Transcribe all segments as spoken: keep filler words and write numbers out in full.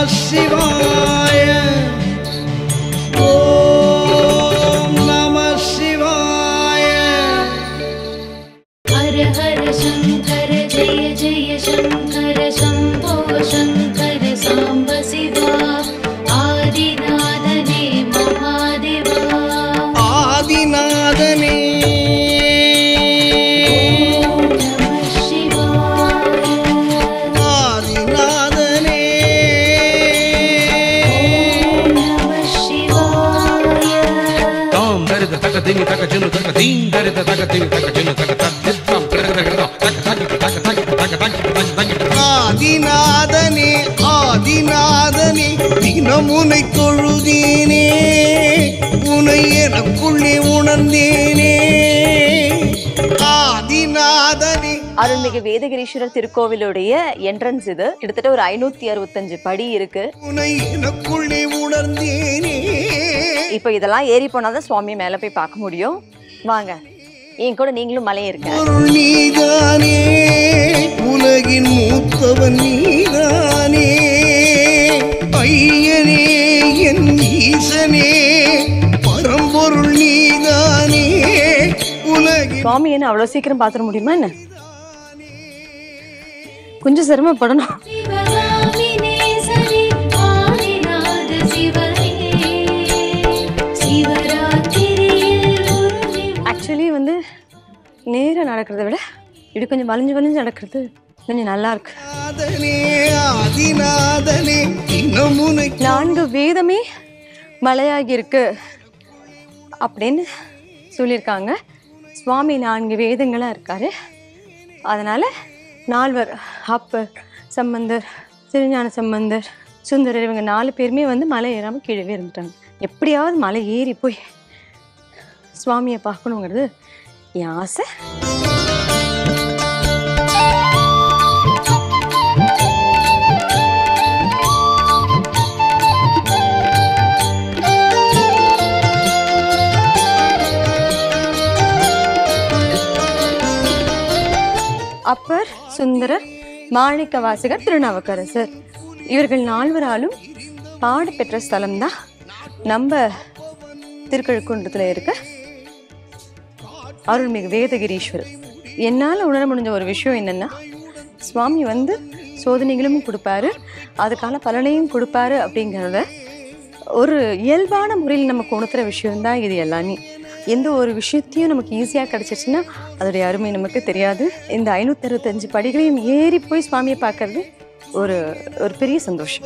சிவாய ஓம் நம சிவாய ஹர ஹர சங்கர ஜெய ஜெய சங்கர சம்போ சங்கர சாம்ப Siva ஆதிநாதனே Mahadeva ஆதிநாதனே Ding taka jinu taka ding dari taka ding taka jinu taka tak tam taka taka taka taka taka taka taka ஆதிநாதனே ஆதிநாதனே தினமுனை தொழுதேனே உனை எனக்குள்ளே உணர்ந்தேனே ஆதிநாதனே. அருள்மிகு Vedagiriswarar திருக்கோவிலுடைய entrance இது. கிட்டத்தட்ட ஒரு ஐநூத்தி அறுபத்தஞ்சு படி இருக்கு. உனை எனக்குள்ளே உணர்ந்தேனே. இப்ப இதெல்லாம் ஏறி போனாதான் சுவாமி மேல போய் பார்க்க முடியும். வாங்க, என் கூட நீங்களும் மலையே இருக்க. நீதானே உலகின் மூத்தவன் நீதானே ஐயனே என் ஈசனே பரம்பொருள் நீதானே உலகின். சுவாமி என்ன அவ்வளவு சீக்கிரம் பாத்திர முடியுமா என்ன? கொஞ்சம் சிரமப்படணும். ஆக்சுவலி வந்து நேரா நடக்கிறத விட இப்படி கொஞ்சம் வளைஞ்சு வளைஞ்சு நடக்கிறது கொஞ்சம் நல்லா இருக்கு. நான்கு வேதமே மலையாகி இருக்கு அப்படின்னு சொல்லியிருக்காங்க. சுவாமி நான்கு வேதங்களா இருக்காரு. அதனால நால்வர், அப்பர், சம்பந்தர், திருஞான சம்பந்தர், சுந்தரர், இவங்க நாலு பேருமே வந்து மலை ஏறாமல் கீழே இருந்துட்டாங்க. எப்படியாவது மலை ஏறி போய் சுவாமியை பார்க்கணுங்கிறது என் ஆசை. அப்பர், சுந்தரர், மாணிக்க வாசகர், திருநாவுக்கரசர் இவர்கள் நால்வராலும் பாடப்பெற்ற ஸ்தலம் தான் நம்ம திருக்கழுக்குன்றத்தில் இருக்க அருள்மிகு வேதகிரீஸ்வரர். என்னால் உணர முடிஞ்ச ஒரு விஷயம் என்னென்னா, சுவாமி வந்து சோதனைகளும் கொடுப்பாரு, அதுக்கான பலனையும் கொடுப்பாரு அப்படிங்கிறத ஒரு இயல்பான முறையில் நமக்கு உணர்த்துற விஷயம்தான் இது எல்லாமே. எந்த ஒரு விஷயத்தையும் நமக்கு ஈஸியாக கிடச்சிருச்சுன்னா அதோடைய அருமை நமக்கு தெரியாது. இந்த ஐநூற்றி அறுபத்தஞ்சு படிகளையும் ஏறி போய் சுவாமியை பார்க்கறது ஒரு ஒரு பெரிய சந்தோஷம்.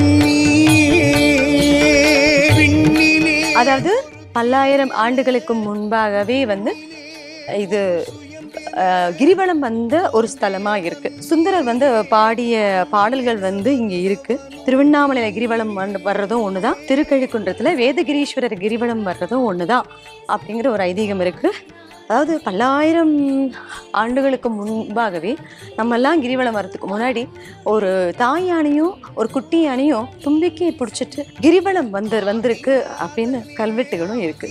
அதாவது பல்லாயிரம் ஆண்டுகளுக்கு முன்பாகவே வந்து இது கிரிவலம் வந்த ஒரு ஸ்தலமா இருக்கு. சுந்தரர் வந்து பாடிய பாடல்கள் வந்து இங்க இருக்கு. திருவண்ணாமலையில கிரிவலம் வர்றதும் ஒண்ணுதான், திருக்கழுக்குன்றத்துல வேதகிரீஸ்வரர் கிரிவலம் வர்றதும் ஒண்ணுதான் அப்படிங்கிற ஒரு ஐதீகம் இருக்கு. அதாவது பல்லாயிரம் ஆண்டுகளுக்கு முன்பாகவே நம்ம எல்லாம் கிரிவலம் வர்றதுக்கு முன்னாடி ஒரு தாய் யானையும் ஒரு குட்டி யானையும் தும்பிக்கை பிடிச்சிட்டு கிரிவலம் வந்து வந்திருக்கு அப்படின்னு கல்வெட்டுகளும் இருக்கு.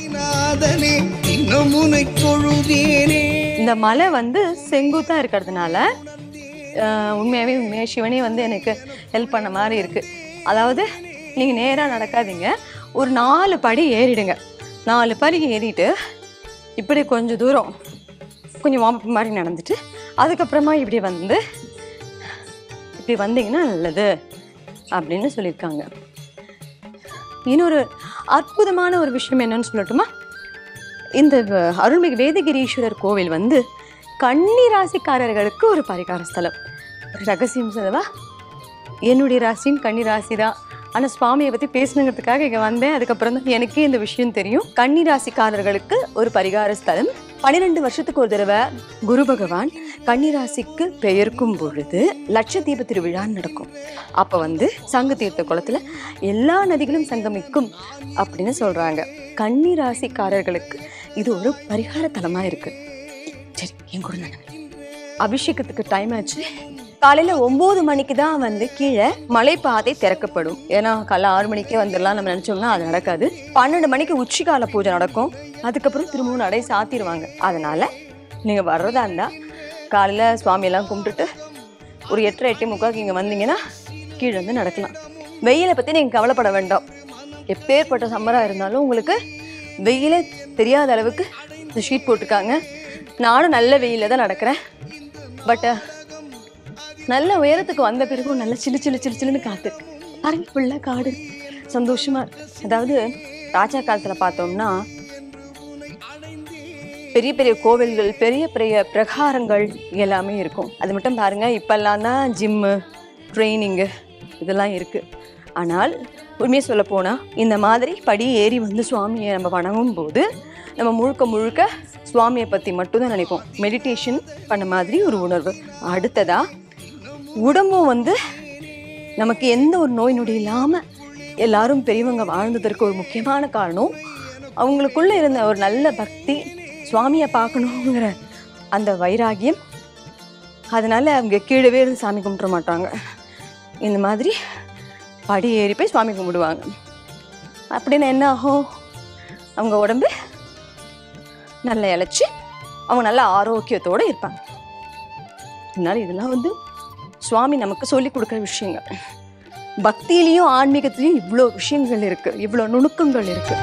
இந்த மலை வந்து செங்குத்தா இருக்கிறதுனால உண்மையாவே உண்மையா சிவனே வந்து எனக்கு ஹெல்ப் பண்ண மாதிரி இருக்கு. அதாவது நீங்க நேரா நடக்காதீங்க, ஒரு நாலு படி ஏறிடுங்க. நாலு படி ஏறிட்டு இப்படி கொஞ்சம் தூரம் கொஞ்சம் வார்ம் அப் மாதிரி நடந்துட்டு அதுக்கப்புறமா இப்படி வந்து இப்படி வந்தீங்கன்னா நல்லது அப்படின்னு சொல்லியிருக்காங்க. இன்னொரு அற்புதமான ஒரு விஷயம் என்னன்னு சொல்லட்டுமா, இந்த அருள்மிகு வேதகிரீஸ்வரர் கோவில் வந்து கன்னி ராசிக்காரர்களுக்கு ஒரு பரிகார ஸ்தலம். ரகசியம் சொல்லவா? என்னுடைய ராசியும் கன்னி ராசி தான். ஆனால் சுவாமியை பற்றி பேசணுங்கிறதுக்காக இங்கே வந்தேன். அதுக்கப்புறம் தான் எனக்கே இந்த விஷயம் தெரியும். கன்னி ராசிக்காரர்களுக்கு ஒரு பரிகார ஸ்தலம். பன்னிரெண்டு வருஷத்துக்கு ஒரு தடவை குரு பகவான் கன்னிராசிக்கு பெயர்க்கும் பொழுது லட்சதீப திருவிழா நடக்கும். அப்போ வந்து சங்கு தீர்த்த குளத்தில் எல்லா நதிகளும் சங்கமிக்கும் அப்படின்னு சொல்கிறாங்க. கன்னிராசிக்காரர்களுக்கு இது ஒரு பரிகார தலமாக இருக்கு. சரி, என் கூட நான் அபிஷேகத்துக்கு டைம் ஆச்சு. காலையில ஒன்பது மணிக்கு தான் வந்து கீழே மலைப்பாதை திறக்கப்படும். ஏன்னா காலைல ஆறு மணிக்கே வந்துடலாம் நம்ம நினைச்சோம்னா அது நடக்காது. பன்னெண்டு மணிக்கு உச்சிகால பூஜை நடக்கும். அதுக்கப்புறம் திரும்பவும் நடை சாத்திடுவாங்க. அதனால நீங்க வர்றதா இருந்தா காலையில சுவாமியெல்லாம் கும்பிட்டுட்டு ஒரு எட்டரை எட்டு முக்காக்கு இங்க வந்தீங்கன்னா கீழே வந்து நடக்கலாம். வெயிலை பற்றி நீங்கள் கவலைப்பட வேண்டாம். எப்பேற்பட்ட சம்மராக இருந்தாலும் உங்களுக்கு வெயிலே தெரியாத அளவுக்கு இந்த ஷீட் போட்டிருக்காங்க. நானும் நல்ல வெயிலில் தான் நடக்கிறேன். பட்டு நல்ல உயரத்துக்கு வந்த பிறகும் நல்ல சிலு சிலு சிலு சிலுன்னு காற்று பாருங்க. ஃபுல்லாக காடு சந்தோஷமாக இருக்கு. அதாவது ராஜா காலத்தில் பார்த்தோம்னா பெரிய பெரிய கோவில்கள், பெரிய பெரிய பிரகாரங்கள் எல்லாமே இருக்கும். அது மட்டும் பாருங்கள், இப்போல்லாம் தான் ஜிம்மு, ட்ரைனிங்கு இதெல்லாம் இருக்குது. ஆனால் உண்மையை சொல்ல போனால் இந்த மாதிரி படி ஏறி வந்து சுவாமியை நம்ம வணங்கும் போது நம்ம முழுக்க முழுக்க சுவாமியை பற்றி மட்டும்தான் நினைப்போம். மெடிடேஷன் பண்ண மாதிரி ஒரு உணர்வு. அடுத்ததாக உடம்பும் வந்து நமக்கு எந்த ஒரு நோய் நொடி இல்லாமல் எல்லாரும் பெரியவங்க வாழ்ந்ததற்கு ஒரு முக்கியமான காரணம் அவங்களுக்குள்ளே இருந்த ஒரு நல்ல பக்தி, சுவாமியை பார்க்கணுங்கிற அந்த வைராகியம். அதனால் அவங்க கீழவே இருந்து சாமி கும்பிட மாட்டாங்க. இந்த மாதிரி படி ஏறி போய் சுவாமி கும்பிடுவாங்க. அப்படின்னு என்ன ஆகும், அவங்க உடம்பு நல்லா இழைச்சி அவங்க நல்ல ஆரோக்கியத்தோடு இருப்பாங்க. அதனால் இதெல்லாம் வந்து சுவாமி நமக்கு சொல்லி கொடுக்குற விஷயங்கள். பக்தியிலையும் ஆன்மீகத்திலையும் இவ்வளோ விஷயங்கள் இருக்குது, இவ்வளோ நுணுக்கங்கள் இருக்குது.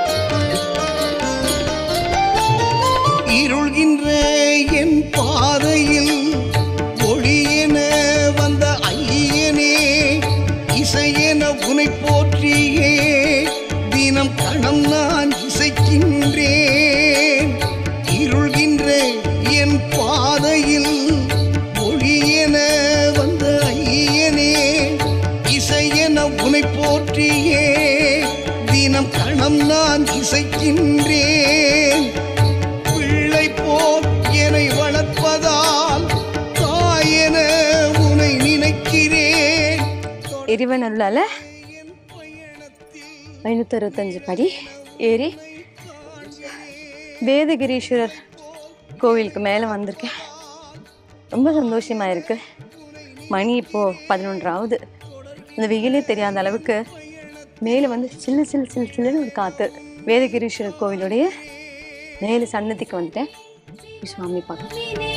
இருள்கின்ற என் பாதையில் ஒளியென வந்த ஐயனே, இசையென உனை போற்றியே தினம் கணம் நான் இசைக்கின்றேன். இருள்கின்ற என் பாதையில் ஒளியென வந்த ஐயனே, இசையென உனை போற்றியே தினம் கணம் நான் இசைக்கின்றேன். பிள்ளை போல் என்னை வளர்ப்பதால் தாயென உனை நினைக்கிறேன். இறைவன் அருளால ஐநூற்றி அறுபத்தஞ்சு படி ஏறி வேதகிரீஸ்வரர் கோவிலுக்கு மேலே வந்திருக்கேன். ரொம்ப சந்தோஷமாக இருக்குது. மணி இப்போது பதினொன்றாவது. அந்த வெயிலே தெரியாத அளவுக்கு மேலே வந்து சில்லு சில்லு சில்லு சில்லுன்னு ஒரு காற்று. வேதகிரீஸ்வரர் கோவிலுடைய மேலே சன்னதிக்கு வந்துட்டேன். சுவாமி பார்க்க